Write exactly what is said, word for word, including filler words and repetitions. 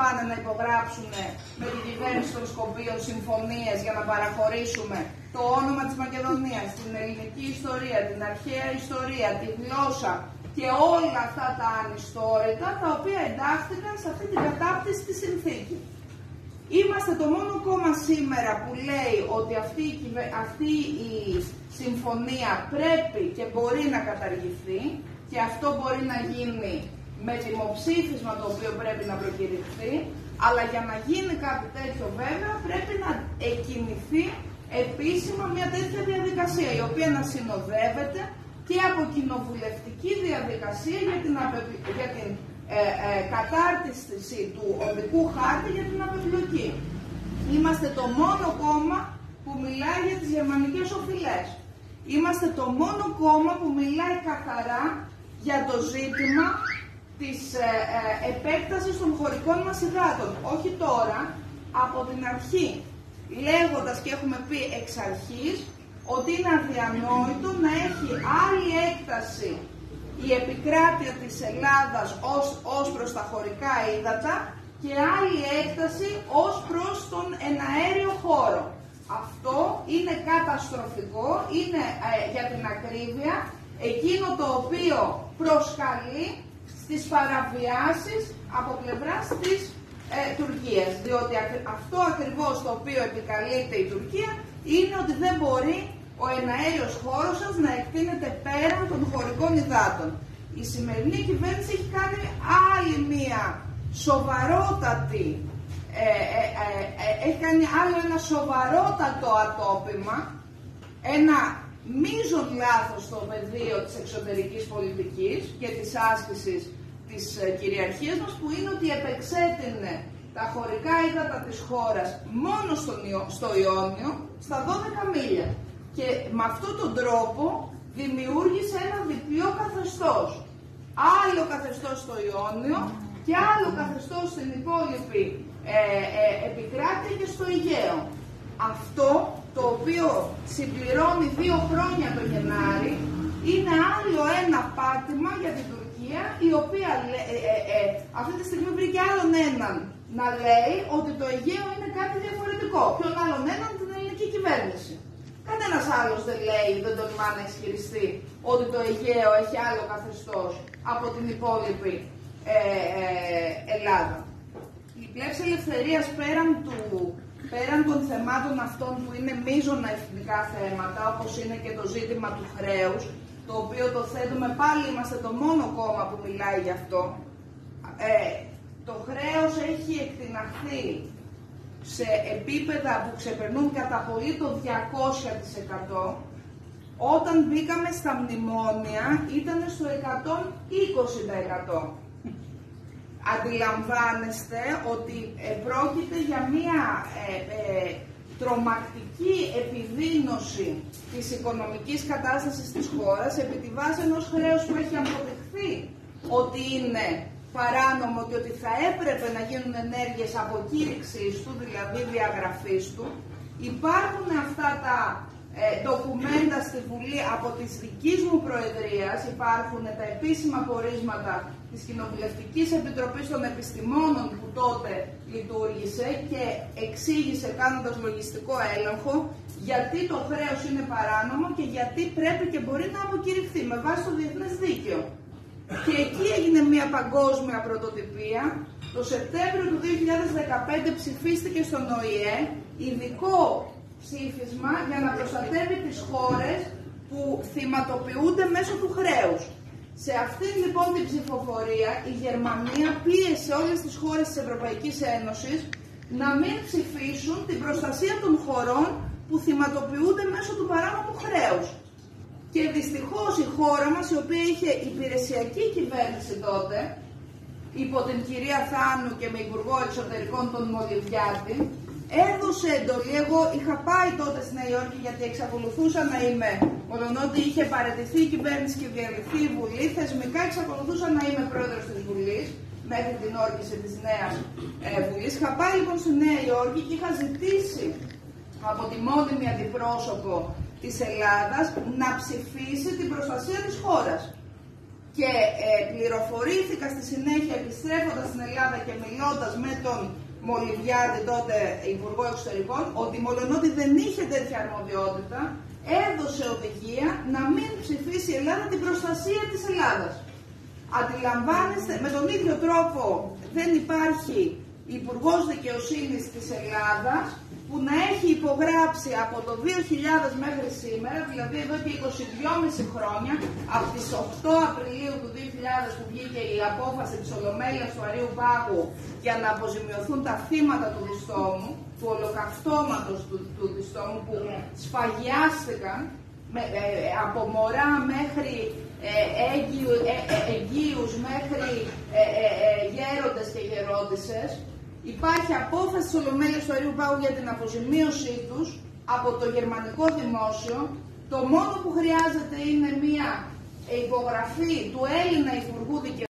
πάνε να υπογράψουν με την κυβέρνηση των Σκοπίων συμφωνίες για να παραχωρήσουμε το όνομα της Μακεδονίας, την ελληνική ιστορία, την αρχαία ιστορία, τη γλώσσα και όλα αυτά τα ανιστόρητα τα οποία εντάχθηκαν σε αυτή την κατάπτυστη τη συνθήκη. Είμαστε το μόνο κόμμα σήμερα που λέει ότι αυτή η, αυτή η συμφωνία πρέπει και μπορεί να καταργηθεί και αυτό μπορεί να γίνει με δημοψήφισμα το οποίο πρέπει να προκηρυχθεί, αλλά για να γίνει κάτι τέτοιο βέβαια πρέπει να εκκινηθεί επίσημα μια τέτοια διαδικασία η οποία να συνοδεύεται και από κοινοβουλευτική διαδικασία για την, απε... για την ε, ε, κατάρτιση του οδικού χάρτη για την απεμπλοκή. Είμαστε το μόνο κόμμα που μιλάει για τις γερμανικές οφειλές. Είμαστε το μόνο κόμμα που μιλάει καθαρά για το ζήτημα της ε, ε, επέκτασης των χωρικών μας υδάτων. Όχι τώρα, από την αρχή, λέγοντας και έχουμε πει εξ αρχής ότι είναι αδιανόητο να έχει άλλη έκταση η επικράτεια της Ελλάδας ως, ως προς τα χωρικά ύδατα και άλλη έκταση ως προς τον εναέριο χώρο. Αυτό είναι καταστροφικό, είναι ε, για την ακρίβεια εκείνο το οποίο προσκαλεί στις παραβιάσεις από πλευράς της ε, Τουρκίας. Διότι αυτό ακριβώς το οποίο επικαλείται η Τουρκία είναι ότι δεν μπορεί ο εναέριος χώρος σας να εκτείνεται πέραν των χωρικών υδάτων. Η σημερινή κυβέρνηση έχει κάνει άλλη μία σοβαρότατη, ε, ε, ε, ε, έχει κάνει άλλο ένα σοβαρότατο ατόπιμα, ένα μείζον λάθος στο πεδίο της εξωτερικής πολιτικής και της άσκησης της ε, κυριαρχίας μας, που είναι ότι επεξέτεινε τα χωρικά ύδατα της χώρας μόνο στον, στο Ιόνιο στα δώδεκα μίλια. Και με αυτόν τον τρόπο δημιούργησε ένα διπλό καθεστώς. Άλλο καθεστώς στο Ιόνιο και άλλο καθεστώς στην υπόλοιπη ε, ε, επικράτεια και στο Αιγαίο. Αυτό το οποίο συμπληρώνει δύο χρόνια το Γενάρη είναι άλλο ένα πάτημα για την Τουρκία, η οποία ε, ε, ε, αυτή τη στιγμή βρήκε άλλον έναν να λέει ότι το Αιγαίο είναι κάτι διαφορετικό. Ποιον άλλον έναν? Την ελληνική κυβέρνηση. Κανένας άλλος δεν λέει, δεν τολμά να ισχυριστεί ότι το Αιγαίο έχει άλλο καθεστώς από την υπόλοιπη ε, ε, Ελλάδα. Η Πλεύση Ελευθερίας πέραν, του, πέραν των θεμάτων αυτών που είναι μείζωνα εθνικά θέματα, όπως είναι και το ζήτημα του χρέους, το οποίο το θέτουμε, πάλι είμαστε το μόνο κόμμα που μιλάει γι' αυτό, ε, το χρέος έχει εκτιναχθεί σε επίπεδα που ξεπερνούν κατά πολύ το διακόσια τοις εκατό. Όταν μπήκαμε στα μνημόνια ήταν στο εκατόν είκοσι τοις εκατό. Αντιλαμβάνεστε ότι ε, πρόκειται για μία ε, ε, τρομακτική επιδείνωση της οικονομικής κατάστασης της χώρας επί τη βάση ενός χρέους που έχει αποδειχθεί ότι είναι παράνομο και ότι θα έπρεπε να γίνουν ενέργειες αποκήρυξης του, δηλαδή διαγραφής του. Υπάρχουν αυτά τα ε, ντοκουμέντα στη Βουλή από της δικής μου προεδρίας, υπάρχουν τα επίσημα πορίσματα της Κοινοβουλευτικής Επιτροπής των Επιστημόνων που τότε λειτουργήσε και εξήγησε κάνοντας λογιστικό έλεγχο γιατί το χρέος είναι παράνομο και γιατί πρέπει και μπορεί να αποκηρυχθεί με βάση το διεθνές δίκαιο. Και εκεί έγινε μια παγκόσμια πρωτοτυπία. Το Σεπτέμβριο του δύο χιλιάδες δεκαπέντε ψηφίστηκε στον Ο Η Ε ειδικό ψήφισμα για να προστατεύει τις χώρες που θυματοποιούνται μέσω του χρέους. Σε αυτήν λοιπόν την ψηφοφορία η Γερμανία πίεσε όλες τις χώρες της Ευρωπαϊκής Ένωσης να μην ψηφίσουν την προστασία των χωρών που θυματοποιούνται μέσω του παράνομου χρέους. Και δυστυχώς η χώρα μας, η οποία είχε υπηρεσιακή κυβέρνηση τότε, υπό την κυρία Θάνου και με υπουργό εξωτερικών τον Μολυβιάτη, έδωσε εντολή. Εγώ είχα πάει τότε στη Νέα Υόρκη γιατί εξακολουθούσα να είμαι, μολονότι είχε παραιτηθεί η κυβέρνηση και διαλυθεί η Βουλή, θεσμικά εξακολουθούσα να είμαι πρόεδρος της Βουλής μέχρι την όρκηση της Νέας ε, Βουλής. Είχα πάει λοιπόν στη Νέα Υόρκη και είχα ζητήσει από τη μόνιμη αντιπρόσωπο της Ελλάδας να ψηφίσει την προστασία της χώρας. Και ε, πληροφορήθηκα στη συνέχεια, επιστρέφοντας στην Ελλάδα και μιλώντας με τον Μολυβιάδη, τότε Υπουργό Εξωτερικών, ότι μολονότι δεν είχε τέτοια αρμοδιότητα, έδωσε οδηγία να μην ψηφίσει η Ελλάδα την προστασία της Ελλάδας. Αντιλαμβάνεστε, με τον ίδιο τρόπο δεν υπάρχει Υπουργός Δικαιοσύνης της Ελλάδας που να έχει υπογράψει από το δύο χιλιάδες μέχρι σήμερα, δηλαδή εδώ και είκοσι δυόμισι χρόνια, από τις οκτώ Απριλίου του δύο χιλιάδες που βγήκε η απόφαση της Ολομέλειας του Αρείου Πάγου για να αποζημιωθούν τα θύματα του Διστόμου, του ολοκαυτώματος του, του Διστόμου, που σφαγιάστηκαν με, ε, από μωρά μέχρι ε, έγκυου, ε, ε, εγγύους, μέχρι ε, ε, ε, γέροντες και γερόντισσες. Υπάρχει απόφαση της Ολομέλειας του Αρείου Πάγου για την αποζημίωσή τους από το γερμανικό δημόσιο. Το μόνο που χρειάζεται είναι μία υπογραφή του Έλληνα Υπουργού Δικαιοσύνης.